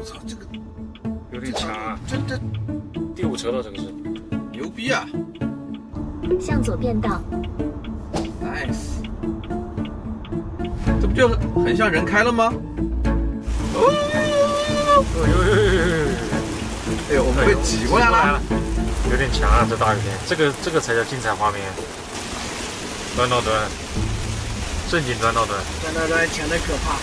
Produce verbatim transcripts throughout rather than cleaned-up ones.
我操，这个有点强啊！ 这这第五车道，这个是牛逼啊！ 向左变道 ，nice， 这不就很像人开了吗？哦， 哎呦呦呦呦呦！ 哎呦，我们被挤过来了， 有点强啊！这大雨天，这个这个才叫精彩画面。端到端，正经端到端， 端到端强的可怕。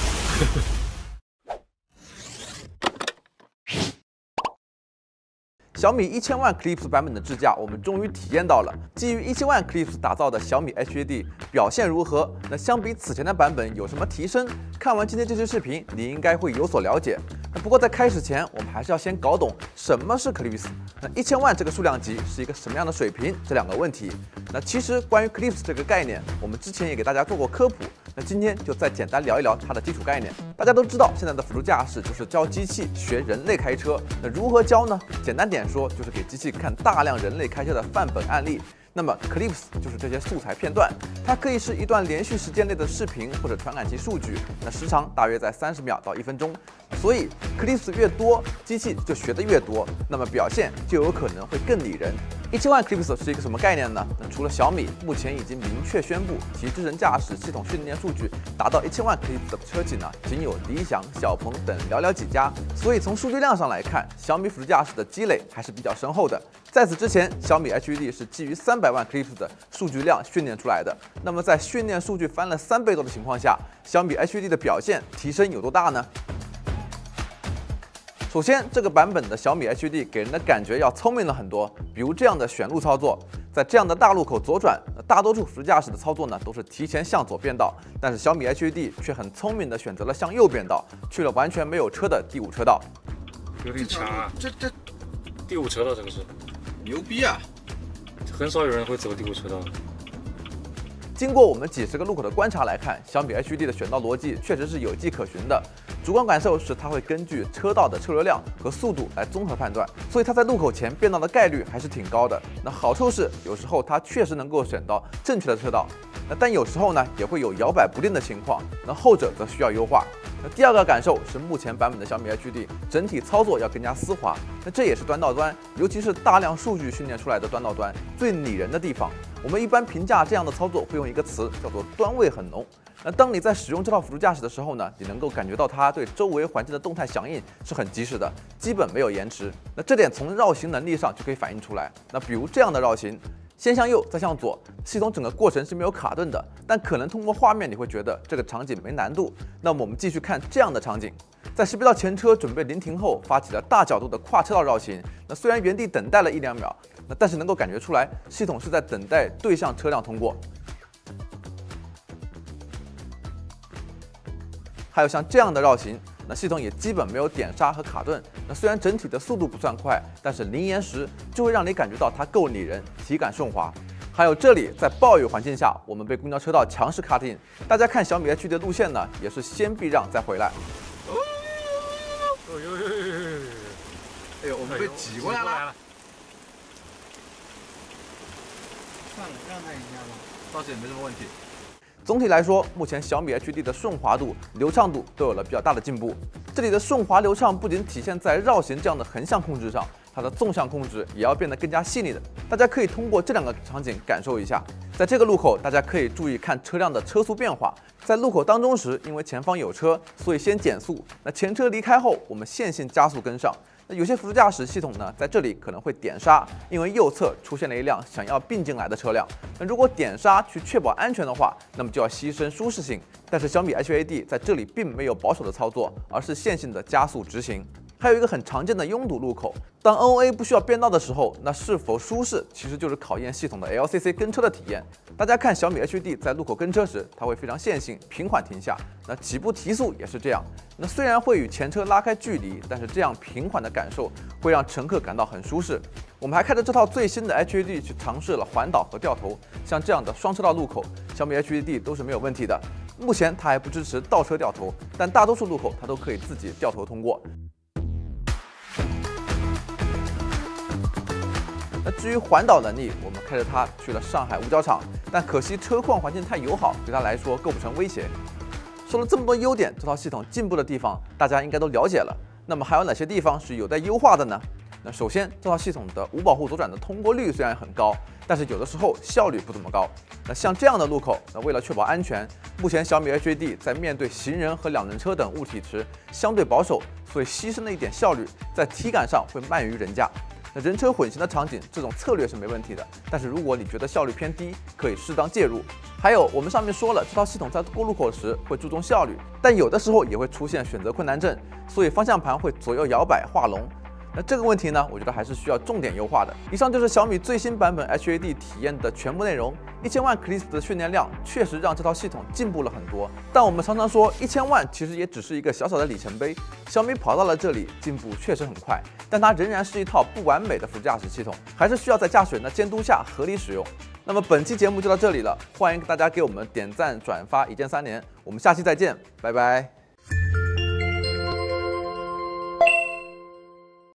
小米一千万 Clips 版本的智驾，我们终于体验到了。基于一千万 Clips 打造的小米 H D 表现如何？那相比此前的版本有什么提升？看完今天这期视频，你应该会有所了解。那不过在开始前，我们还是要先搞懂什么是 Clips。那一千万这个数量级是一个什么样的水平？这两个问题。那其实关于 Clips 这个概念，我们之前也给大家做过科普。那今天就再简单聊一聊它的基础概念。大家都知道，现在的辅助驾驶就是教机器学人类开车。那如何教呢？简单点说，就是给机器看大量人类开车的范本案例。那么 Clips 就是这些素材片段，它可以是一段连续时间内的视频或者传感器数据，那时长大约在三十秒到一分钟。所以 Clips 越多，机器就学得越多，那么表现就有可能会更拟人。一千万 Clips 是一个什么概念呢？那除了小米目前已经明确宣布其智能驾驶系统训练数据达到一千万 Clips 的车企呢，仅有理想、小鹏等寥寥几家。所以从数据量上来看，小米辅助驾驶的积累还是比较深厚的。在此之前，小米 H D 是基于三百万 Clips 的数据量训练出来的。那么在训练数据翻了三倍多的情况下，小米 H D 的表现提升有多大呢？首先，这个版本的小米 H D 给人的感觉要聪明了很多，比如这样的选路操作，在这样的大路口左转，大多数辅助驾驶的操作呢都是提前向左变道，但是小米 H D 却很聪明的选择了向右变道，去了完全没有车的第五车道。 有点强啊！ 这这第五车道，这个是牛逼啊！ 很少有人会走第五车道。 经过我们几十个路口的观察来看，小米 H D 的选道逻辑确实是有迹可循的。主观感受是它会根据车道的车流量和速度来综合判断，所以它在路口前变道的概率还是挺高的。那好处是有时候它确实能够选到正确的车道，那但有时候呢也会有摇摆不定的情况，那后者则需要优化。那第二个感受是目前版本的小米 H D 整体操作要更加丝滑，那这也是端到端，尤其是大量数据训练出来的端到端最拟人的地方。我们一般评价这样的操作会用一个词叫做端味很浓。那当你在使用这套辅助驾驶的时候呢，你能够感觉到它对周围环境的动态响应是很及时的，基本没有延迟。那这点从绕行能力上就可以反映出来。那比如这样的绕行，先向右再向左，系统整个过程是没有卡顿的，但可能通过画面你会觉得这个场景没难度。那么我们继续看这样的场景，在识别到前车准备临停后，发起了大角度的跨车道绕行。那虽然原地等待了一两秒，那但是能够感觉出来，系统是在等待对向车辆通过。还有像这样的绕行，那系统也基本没有点刹和卡顿。那虽然整体的速度不算快，但是零延时就会让你感觉到它够拟人，体感顺滑。还有这里在暴雨环境下，我们被公交车道强势 cut in， 大家看小米 H D 的路线呢，也是先避让再回来。 哦呦呦呦呦呦！ 哎呦，我们被挤过来了。 算了，让他一下吧， 倒是也没什么问题。总体来说，目前小米 H D 的顺滑度、流畅度都有了比较大的进步。这里的顺滑流畅不仅体现在绕行这样的横向控制上，它的纵向控制也要变得更加细腻的。大家可以通过这两个场景感受一下。在这个路口，大家可以注意看车辆的车速变化。在路口当中时，因为前方有车，所以先减速。那前车离开后，我们线性加速跟上。那有些辅助驾驶系统呢，在这里可能会点刹，因为右侧出现了一辆想要并进来的车辆。那如果点刹去确保安全的话，那么就要牺牲舒适性。但是小米 H D 在这里并没有保守的操作，而是线性的加速执行。还有一个很常见的拥堵路口，当 N O A 不需要变道的时候，那是否舒适其实就是考验系统的 L C C 跟车的体验。大家看小米 H D 在路口跟车时，它会非常线性平缓停下，那起步提速也是这样。那虽然会与前车拉开距离，但是这样平缓的感受会让乘客感到很舒适。我们还开着这套最新的 H D 去尝试了环岛和掉头，像这样的双车道路口，小米 H D 都是没有问题的。目前它还不支持倒车掉头，但大多数路口它都可以自己掉头通过。那至于环岛能力，我们开着它去了上海五角场，但可惜车况环境太友好，对它来说构不成威胁。说了这么多优点，这套系统进步的地方大家应该都了解了。 那么还有哪些地方是有待优化的呢？那首先，这套系统的无保护左转的通过率虽然很高，但是有的时候效率不怎么高。那像这样的路口，那为了确保安全，目前小米 H A D 在面对行人和两轮车等物体时相对保守，所以牺牲了一点效率，在体感上会慢于人家。那人车混行的场景，这种策略是没问题的。但是如果你觉得效率偏低，可以适当介入。还有，我们上面说了，这套系统在过路口时会注重效率，但有的时候也会出现选择困难症，所以方向盘会左右摇摆画龙。那这个问题呢，我觉得还是需要重点优化的。以上就是小米最新版本 H A D 体验的全部内容。一千万 C L I P S 的训练量确实让这套系统进步了很多，但我们常常说一千万其实也只是一个小小的里程碑。小米跑到了这里，进步确实很快，但它仍然是一套不完美的辅助驾驶系统，还是需要在驾驶员的监督下合理使用。那么本期节目就到这里了，欢迎大家给我们点赞、转发，一键三连。我们下期再见，拜拜。